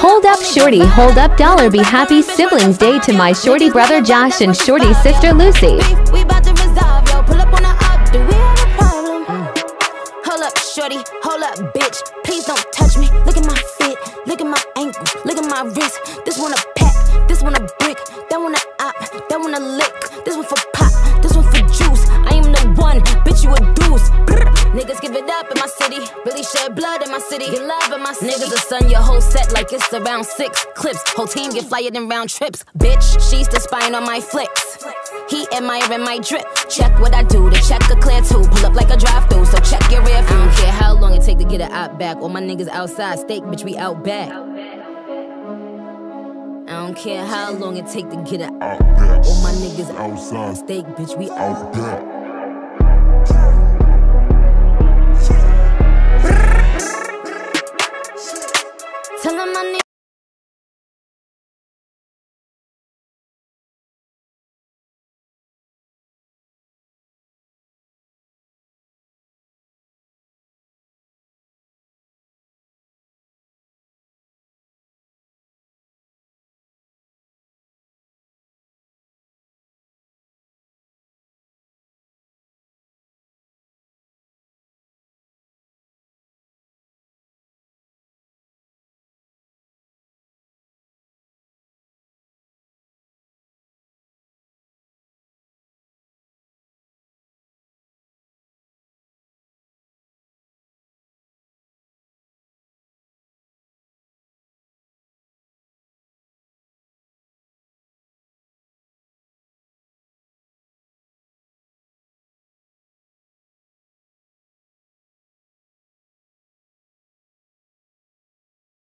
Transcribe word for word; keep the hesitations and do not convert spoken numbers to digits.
Hold up shorty, hold up dollar, be happy siblings day to my shorty brother Josh and shorty sister Lucy. We about to resolve, yo, pull up on the up, do we have a problem? Hold up shorty, hold up bitch, please don't touch me. Look at my fit, look at my ankle, look at my wrist. This one a pack, this one a brick, that one a op, that one a lick. This one for pop, this one for juice. I am the one, bitch you a deuce. Niggas give it up in my city, really shed blood in my city, get love in my city. Niggas will stun your whole set like it's around six clips. Whole team get flyer than round trips. Bitch, she's the spying on my flicks. He admiring my drip. Check what I do, the check a clear too. Pull up like a drive-through, so check your rear view. I don't care how long it take to get it out back. All my niggas outside, steak, bitch, we out back. I don't care how long it take to get it out back. All my niggas outside, steak, bitch, we out back.